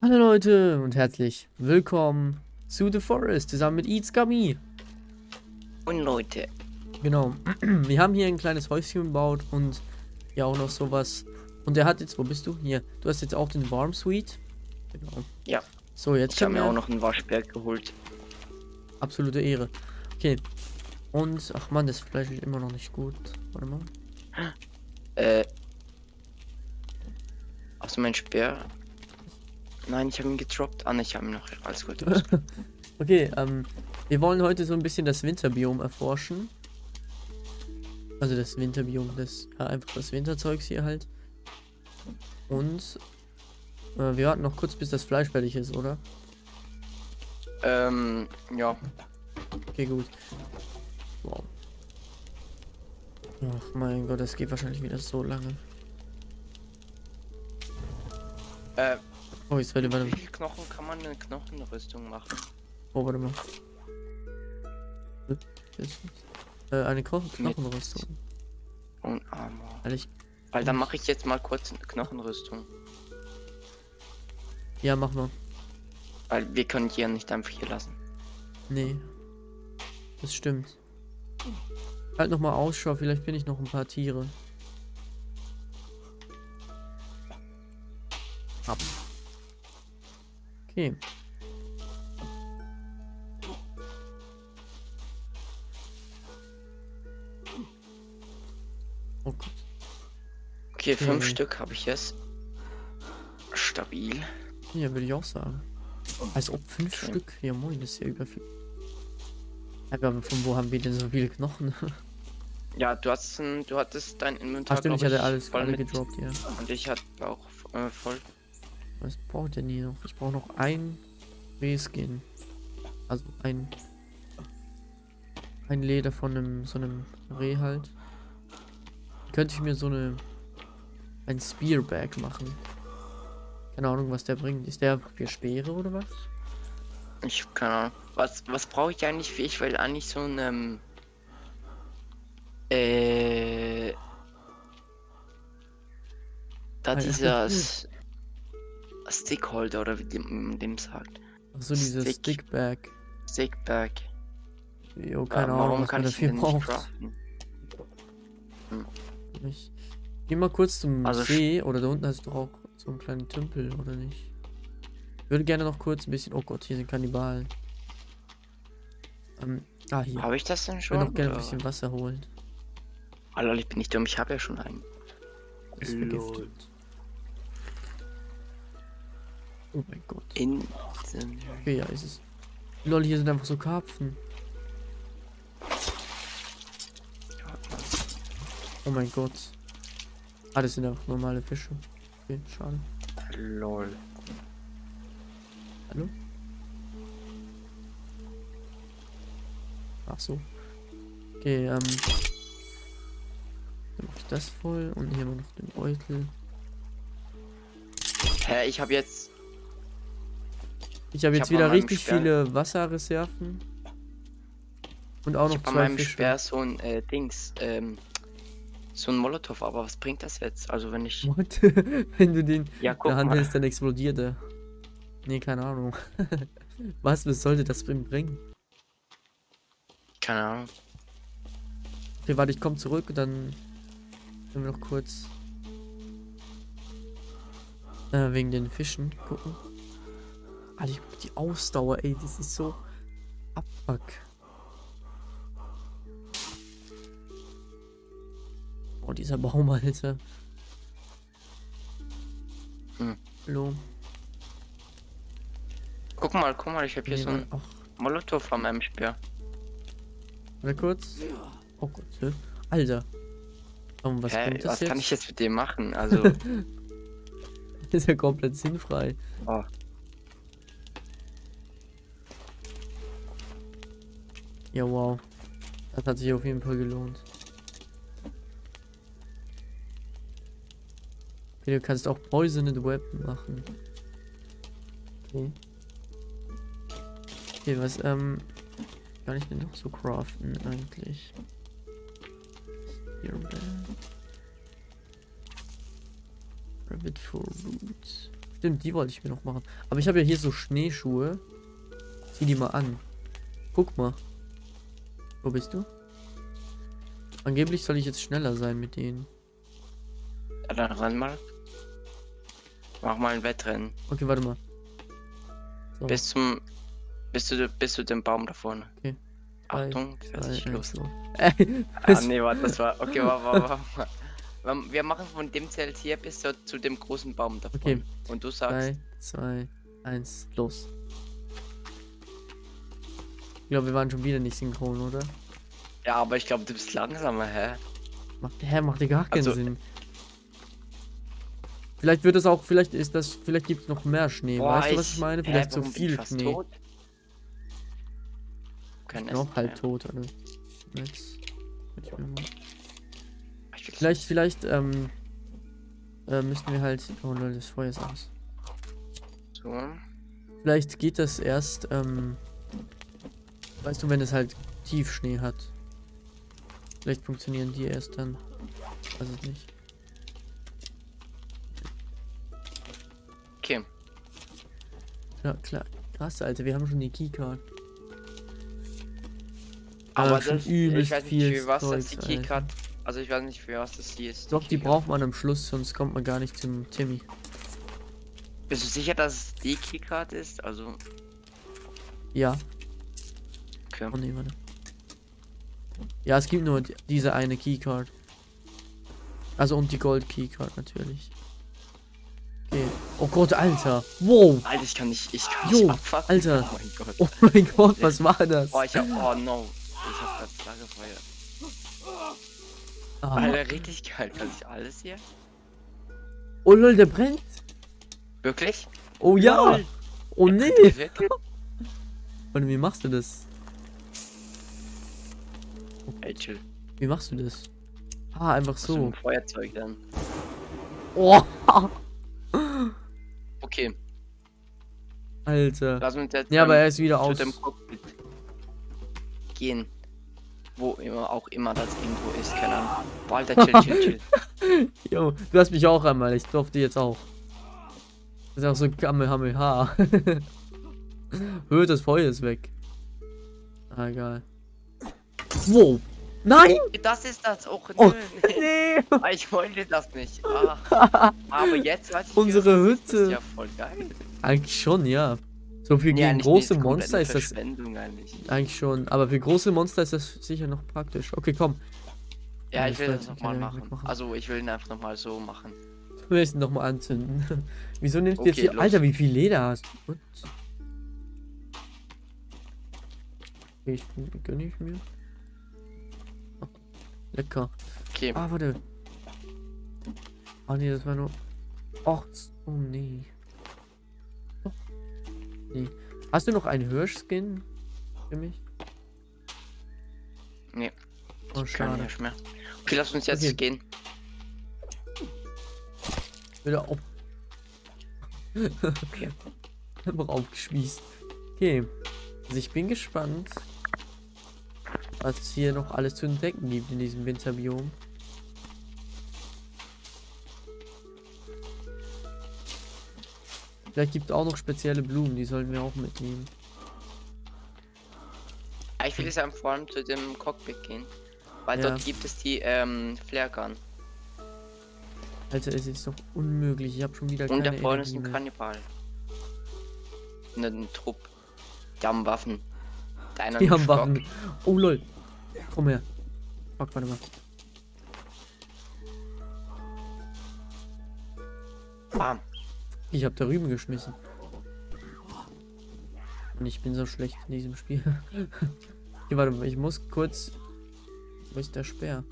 Hallo Leute und herzlich willkommen zu The Forest zusammen mit Eats Gummy. Und Leute, Genau, wir haben hier ein kleines Häuschen gebaut und ja auch noch sowas. Und der hat jetzt, wo bist du? Hier, du hast jetzt auch den Warm Suite. Genau. ja, So, jetzt ich habe können mir auch wir, noch einen Waschberg geholt. absolute Ehre. Okay, und, ach man, das Fleisch ist immer noch nicht gut. Warte mal. Äh, also mein Speer. Nein, ich habe ihn gedroppt. Ah, ne, ich habe ihn noch. Alles gut. Alles gut. Okay, wir wollen heute so ein bisschen das Winterbiom erforschen. Also das Winterbiom, einfach das Winterzeugs hier halt. Und wir warten noch kurz, bis das Fleisch fertig ist, oder? Ja. Okay, gut. Wow. Ach mein Gott, das geht wahrscheinlich wieder so lange. Oh, jetzt werde Wie ich. viel Knochen kann man eine Knochenrüstung machen? Oh, warte mal. Eine Knochenrüstung. Und Armor. Ehrlich? Weil dann mache ich jetzt mal kurz eine Knochenrüstung. Ja, mach mal. Weil wir können die ja nicht einfach hier lassen. Nee. Das stimmt. Halt noch mal Ausschau, vielleicht finde ich noch ein paar Tiere. Ab. Okay. Oh Gott. Okay, 5 Nee. Stück habe ich jetzt. Stabil. Ja, würde ich auch sagen. Als ob 5 Okay. Stück. Ja, moin, das ist ja über viel. Aber von wo haben wir denn so viele Knochen? Ja, du hattest dein Inventar, Ach stimmt, ich glaub hatte alles voll alle mit. gedroppt, ja. Und ich hatte auch voll. Was brauche ich denn hier noch? Ich brauche noch ein Reskin. Also ein Leder von so einem Reh halt. Könnte ich mir ein Spearbag machen. Keine Ahnung, was der bringt. Ist der für Speere oder was? Ich hab keine Ahnung. Was brauche ich eigentlich für? Ich will eigentlich so ein da Ah, ja, dieser cool. Stickholder oder wie man dem sagt. Ach so, dieses Stickbag. Stickbag. Jo, keine Ahnung, Warum was man kann ich ihn dafür denn nicht braucht. craften? Ich geh mal kurz zum Also See, oder da unten hast du auch so einen kleinen Tümpel, oder nicht? Ich würde gerne noch kurz ein bisschen. Oh Gott, hier sind Kannibalen. Hier. habe ich das denn Ich würde schon? noch gerne ein Oder? bisschen Wasser holen. Alter, ich bin nicht dumm, ich habe ja schon einen. Ist vergiftet. Oh mein Gott. Okay, ja, ist es. Lol, hier sind einfach so Karpfen. Oh mein Gott. Ah, das sind einfach normale Fische. Okay, schade. Lol. Hallo? Ach so. Okay, dann mach ich das voll und hier haben wir noch den Beutel. Hä, ich habe jetzt Ich habe jetzt an wieder meinem richtig viele Wasserreserven. Und auch noch bei 2 meinem Fische. Speer so ein so ein Molotow, aber was bringt das jetzt? Also wenn ich. What? Wenn du den Ja, in guck der Hand mal. hältst, dann explodiert er. Nee, keine Ahnung. Was sollte das bringen? Keine Ahnung. Okay, warte, ich komme zurück, dann können wir noch kurz wegen den Fischen gucken. Alter, ich hab die Ausdauer, ey, das ist so abfuck. Oh, dieser Baum, Alter. Hallo. Guck mal, ich habe hier so ein Ach, Molotow von meinem Speer. warte kurz. Oh Gott, hä? Alter. Was bringt das Was jetzt? kann ich jetzt mit dem machen? Also. Das ist ja komplett sinnfrei. Oh. Ja, wow. Das hat sich auf jeden Fall gelohnt. Okay, du kannst auch Poisoned Weapon machen. Okay. Okay, was, kann ich denn noch so craften eigentlich? Rabbit for Roots. Stimmt, die wollte ich mir noch machen. Aber ich habe ja hier so Schneeschuhe. Zieh die mal an. Guck mal. Wo bist du? Angeblich soll ich jetzt schneller sein mit denen. Ja, dann renn mal. Mach mal ein Wettrennen. Okay, warte mal. So, Bis zu dem Baum da vorne. Okay. Achtung, zwei, fertig, los. so. Ah, nee, warte, das war. Okay, warte. Wir machen von dem Zelt hier bis zu dem großen Baum da vorne. Okay. Und du sagst. 3, 2, 1, los. Ich glaube, wir waren schon wieder nicht synchron, oder? Ja, aber ich glaube, du bist langsamer, hä? Macht ja gar keinen Also- Sinn. Vielleicht wird es auch, vielleicht gibt es noch mehr Schnee. Boah, Weißt du, was ich meine? Vielleicht so warum bin ich viel fast Schnee. tot? Ich Kein bin auch Essen halb mehr. tot, oder? Jetzt. Guck ich mir mal. Ich will- Vielleicht, müssten wir halt. Oh Leute, das Feuer ist aus. So. Vielleicht geht das erst, weißt du, wenn es halt Tiefschnee hat. Vielleicht funktionieren die erst dann. Weiß ich nicht. Okay. Ja, klar. Krass, Alter, wir haben schon die Keycard. Aber schon das, übelst ich weiß viel nicht, für was das die Zeugs, Keycard. Also ich weiß nicht, für was das hier ist. Doch, die Keycard. braucht man am Schluss, sonst kommt man gar nicht zum Timmy. Bist du sicher, dass es die Keycard ist? Also. Ja. Okay. Oh nee, warte. Ja, es gibt nur diese eine Keycard. Also und die Gold Keycard natürlich. Okay. Oh Gott, Alter. Wow. Alter, ich kann nicht Jo, abfassen. Alter. Oh mein Gott. Oh mein Gott, was war das? Oh, oh no. Ich hab grad Lagerfeuer. Ah. Alter, richtig geil. Kann ich alles hier? Oh lol, der brennt. Wirklich? Oh ja. Lol. Oh nee. Wirklich? Warte, wie machst du das? Ey, chill. Wie machst du das? Ah, einfach So. so. Ein Feuerzeug dann. Oh. Okay, Alter. lass uns jetzt Ja, aber dann er ist wieder zu aus. dem Cockpit gehen. Wo auch immer das irgendwo ist, keine Ahnung. Boah, Alter, chill. Jo, du hast mich auch einmal. Ich durfte jetzt auch. Das ist auch so Kamehameha. Höhe des Feuers weg. Ah, egal. Wow. Nein! Das ist das. Oh, Oh, nö. nee. Ich wollte das nicht. Ah. Aber jetzt weiß ich, Unsere wie das ist. Das Hütte. ist ja voll geil. Eigentlich schon, ja. So für Ja, gegen nicht große diese komplette Monster ist das Verschwendung eigentlich. eigentlich schon. Aber für große Monster ist das sicher noch praktisch. Okay, komm. Ja, Ja, ich will das das kann ich nochmal ja machen. wegmachen. Also, ich will ihn einfach nochmal so machen. Wir müssen noch mal anzünden. Wieso nimmst du jetzt Okay, hier... los. Alter, wie viel Leder hast du? Gut. Okay, gönne ich mir. Oh, lecker. Okay, Ah, warte. Ah, nee, das war nur... Och, oh nee. Oh, nee. Hast du noch einen Hirschskin für mich? nee, Oh, kann schade. nicht mehr. Okay, lass uns jetzt Okay. gehen. Wieder auf. Okay. Einfach aufgespießt. Okay. Also ich bin gespannt, was es hier noch alles zu entdecken gibt in diesem Winterbiom. Vielleicht gibt es auch noch spezielle Blumen, die sollten wir auch mitnehmen. Ja, ich will jetzt vor allem zu dem Cockpit gehen. Weil Ja. dort gibt es die Flare Gun. Alter, es ist doch unmöglich. Ich habe schon wieder Und da keine vorne ist Energie ein mehr. Kannibal. Und ein Trupp. Die haben Waffen. Der eine Die hat haben einen Waffen. Stock. Oh lol. Komm her. Fuck, warte mal. Bam. Ich habe da Rüben geschmissen. Und ich bin so schlecht in diesem Spiel. Hier, warte mal, ich muss kurz... Wo ist der Speer?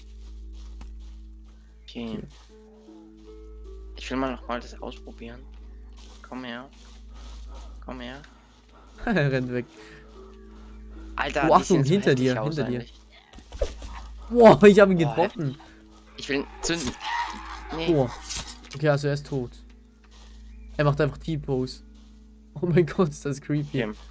Okay. Ich will mal noch mal das ausprobieren. Komm her. Komm her. Er rennt weg. Alter, Oh, die sehen Achtung, so hinter heftig dir, aus hinter dir. eigentlich. Wow, ich habe ihn Boah, getroffen. Ich will ihn zünden. Nee. Oh. Okay, also er ist tot. Er macht einfach T-Pose. Oh mein Gott, ist das creepy. Okay.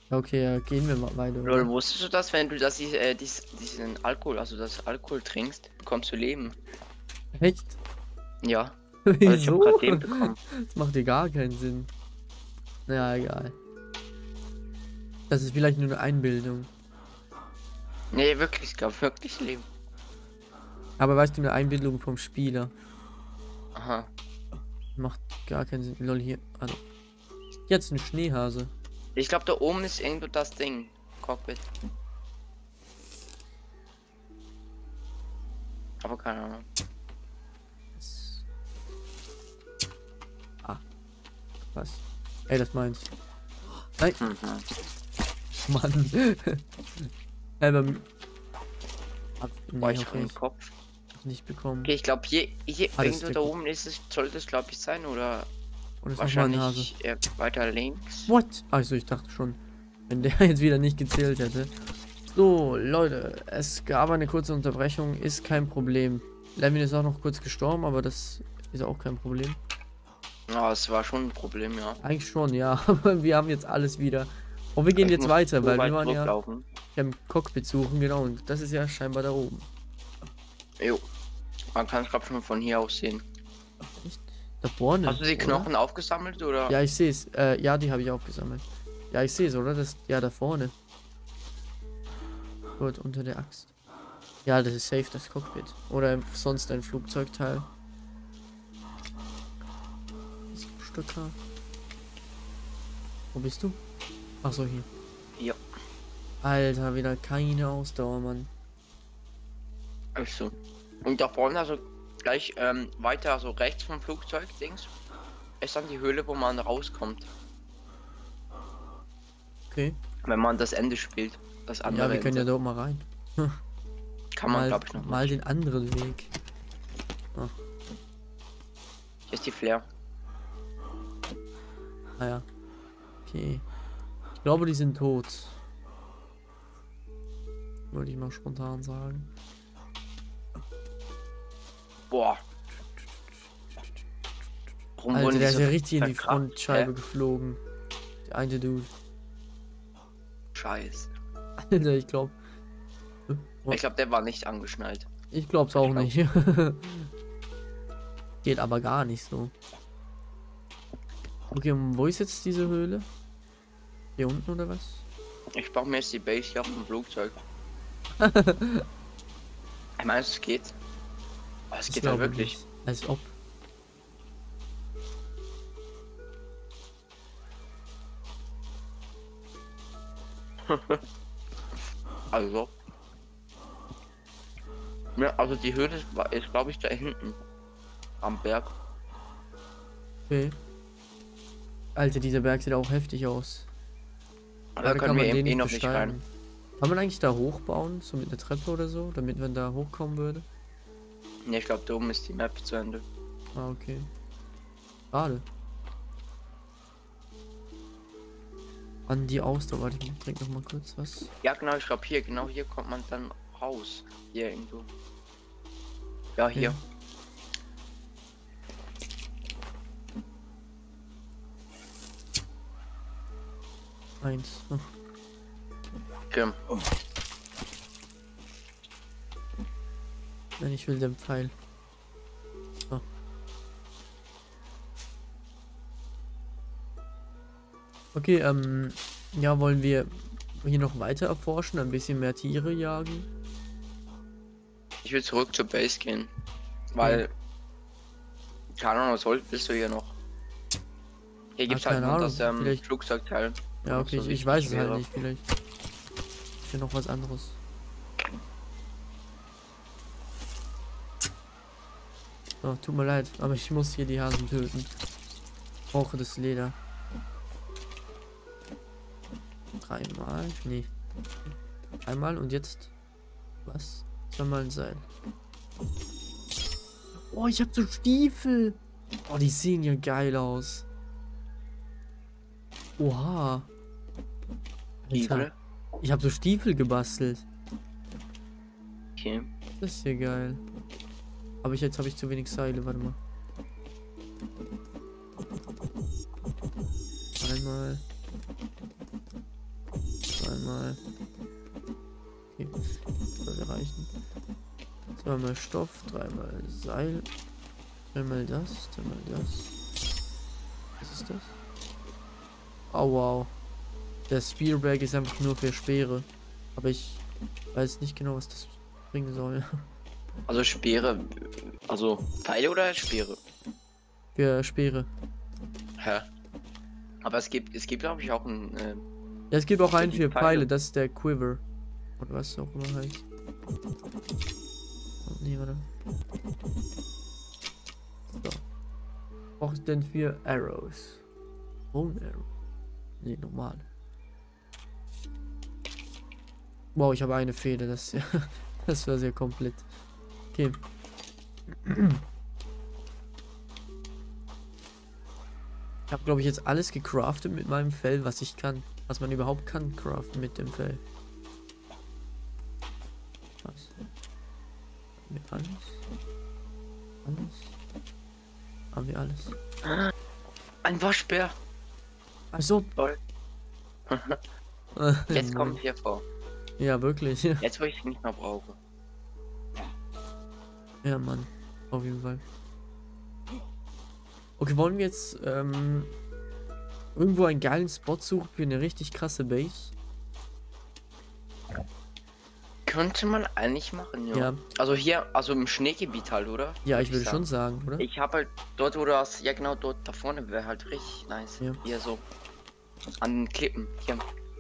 Okay, ja, gehen wir mal weiter. Lol, Oder? wusstest du das, wenn du diesen Alkohol, also das Alkohol trinkst, bekommst du Leben? Echt? Ja. Also ich habe Wieso? gerade den bekommen. Das macht dir gar keinen Sinn. Ja, egal. Das ist vielleicht nur eine Einbildung. Nee, wirklich, ich glaube wirklich Leben. Aber weißt du, eine Einbildung vom Spieler. Aha. Macht gar keinen Sinn. Lol, hier. Also. Jetzt ein Schneehase. Ich glaube, da oben ist irgendwo das Ding. Cockpit. Aber keine Ahnung. Ah. Was? Ey, das meins. Nein. Mhm. Mann. Nee, Boah, ich okay, im Kopf. ich nicht bekommen. Okay, ich glaube hier Ah, das irgendwo ist da der oben ist es, sollte es glaube ich sein oder Und ist nochmal ein Hase. wahrscheinlich weiter links. What? Also ich dachte schon, wenn der jetzt wieder nicht gezählt hätte. So, Leute, es gab eine kurze Unterbrechung, ist kein Problem. Levin ist auch noch kurz gestorben, aber das ist auch kein Problem. Ja, es war schon ein Problem, ja. Eigentlich schon, ja, aber wir haben jetzt alles wieder. Und wir gehen Ich jetzt muss weiter, so weil weit wir waren ja zurücklaufen. im Cockpit suchen, genau, und das ist ja scheinbar da oben. Jo. Man kann es glaube schon von hier aus sehen. Nicht? Da vorne. Hast du die oder? Knochen aufgesammelt oder? Ja, ich sehe es. Ja, die habe ich aufgesammelt. Ja, ich sehe es, oder? Das, ja, da vorne. Gut, unter der Axt. Ja, das ist safe, das Cockpit. Oder sonst ein Flugzeugteil. Stücker. Wo bist du? Ach so, hier. Ja. Alter, wieder keine Ausdauer, Mann. Also. Und da vorne, also gleich weiter, so rechts vom Flugzeug, Dings, ist dann die Höhle, wo man rauskommt. Okay. Wenn man das Ende spielt. Das andere Ja, wir können ja Ende. dort mal rein. Kann man, mal, glaube ich, noch mal nicht. den anderen Weg. Hier ist die Flair. Naja. Okay. Ich glaube, die sind tot. Würde ich mal spontan sagen. Boah. Warum Alter, wurden der die ist so ja richtig in die verkracht? Frontscheibe Hä? geflogen. Der eine Dude. Scheiß. Alter, ich glaube. Ich glaube, der war nicht angeschnallt. Ich glaub's auch nicht. Geht aber gar nicht so. Okay, und wo ist jetzt diese Höhle? Hier unten oder was? Ich baue mir jetzt die Base hier auf dem Flugzeug. Ich meine, es geht. Aber es Ich geht halt glaube wirklich. nicht. Als ob. Also. Ja, also die Höhle ist glaube ich, da hinten. Am Berg. Okay. Alter, dieser Berg sieht auch heftig aus. Da können wir eben noch nicht besteigen. rein. Kann man eigentlich da hochbauen? So mit einer Treppe oder so? Damit man da hochkommen würde? Ne, ich glaube, da oben ist die Map zu Ende. Ah, okay. Schade. An die Ausdauer. Warte, ich trinke noch mal kurz was. Ja, genau, ich glaube hier, genau hier kommt man dann raus. Hier irgendwo. Ja, hier. Okay. Eins. Oh. Okay. Nein, ich will den Pfeil. So. Okay, ja, wollen wir hier noch weiter erforschen, ein bisschen mehr Tiere jagen? Ich will zurück zur Base gehen. Weil. Keine Ahnung, was willst du hier noch? Hier gibt's halt keine nur Ahnung, das vielleicht- Flugzeugteil. Ja, was okay, so ich weiß es wichtig halt wäre. nicht, vielleicht. Hier noch was anderes. Oh, tut mir leid, aber ich muss hier die Hasen töten. Ich brauche das Leder. Dreimal? Nee. Einmal und jetzt. Was? Zweimal ein Seil. Oh, ich hab so Stiefel. Oh, die sehen ja geil aus. Oha. Stiefel? Ich habe so Stiefel gebastelt. Okay. Das ist ja geil. Aber jetzt habe ich zu wenig Seile, warte mal. Einmal. Zweimal. Okay, sollte reichen. Zweimal Stoff, dreimal Seil. Dreimal das, dreimal das. Was ist das? Oh wow. Der Spearbag ist einfach nur für Speere. Aber ich weiß nicht genau, was das bringen soll. Also Speere. Also Pfeile oder Speere? Für Speere. Hä? Aber es gibt glaube ich auch ein. Ja, es gibt auch einen die für Pfeile. Pfeile, das ist der Quiver. Oder was auch immer heißt. Oh, nee, warte. So. Brauche ich denn für Arrows? Bone Arrow. Nee, normal. Wow, ich habe eine Fehde, das ja, das war sehr komplett. Okay. Ich habe, glaube ich, jetzt alles gecraftet mit meinem Fell, was ich kann. Was man überhaupt kann, craften mit dem Fell. Was? Haben wir alles? Alles? Haben wir alles? Ein Waschbär. Achso. Toll. Jetzt kommt hier vor. Ja, wirklich. Jetzt, wo ich ihn nicht mehr brauche. Ja, Mann. Auf jeden Fall. Okay, wollen wir jetzt irgendwo einen geilen Spot suchen für eine richtig krasse Base? Könnte man eigentlich machen, ja. Ja. Also hier, also im Schneegebiet halt, oder? Ja, ich würde schon sagen, oder? Ich habe halt dort, wo du hast, ja genau dort da vorne wäre halt richtig nice. Ja. Hier so. An den Klippen. Hier.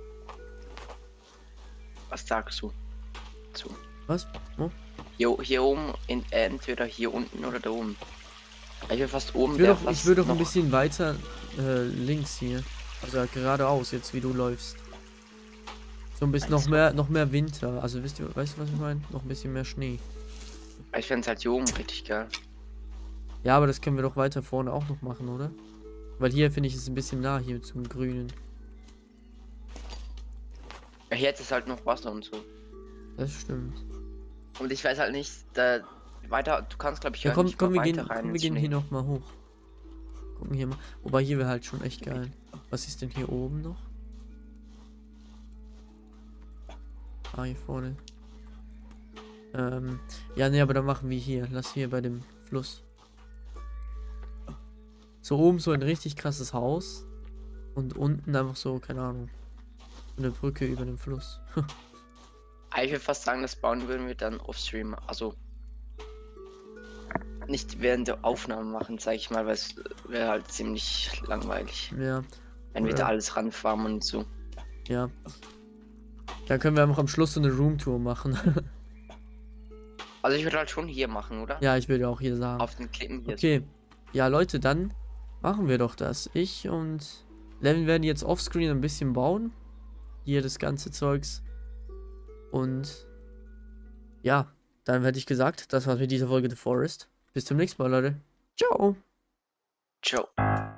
Was sagst du? Zu. Was? Oh. Hier oben, entweder hier unten oder da oben. Ich will fast oben. Ich würde doch ein bisschen weiter links hier. Also geradeaus, jetzt wie du läufst. So ein bisschen noch mehr Winter. Also weißt du, was ich meine? Noch ein bisschen mehr Schnee. Ich fände es halt hier oben richtig geil. Ja, aber das können wir doch weiter vorne auch noch machen, oder? Weil hier finde ich es ein bisschen nah hier zum Grünen. Ja, hier ist halt noch Wasser und so. Das stimmt. Und ich weiß halt nicht, da weiter, du kannst glaube ich Ja, ja nicht komm, mehr wir weiter rein ins gehen Schnee. hier noch mal hoch. Gucken hier mal. Wobei hier wäre halt schon echt geil. Was ist denn hier oben noch? Ah, hier vorne. Ja, ne, aber dann machen wir hier. Lass hier bei dem Fluss. So oben so ein richtig krasses Haus. Und unten einfach so, keine Ahnung. Eine Brücke über den Fluss. Ich würde fast sagen, das bauen würden wir dann off-stream. Also nicht während der Aufnahmen machen, sag ich mal, weil es wäre halt ziemlich langweilig. Ja. Wenn wir da alles ranfarmen und so. Ja. Dann können wir einfach am Schluss so eine Roomtour machen. Also ich würde halt schon hier machen, oder? Ja, ich würde auch hier sagen. Auf den Klippen hier. Okay. Ja, Leute, dann machen wir doch das. Ich und Levin werden jetzt offscreen ein bisschen bauen. Hier das ganze Zeugs. Und ja, dann hätte ich gesagt, das war's mit dieser Folge The Forest. Bis zum nächsten Mal, Leute. Ciao. Ciao.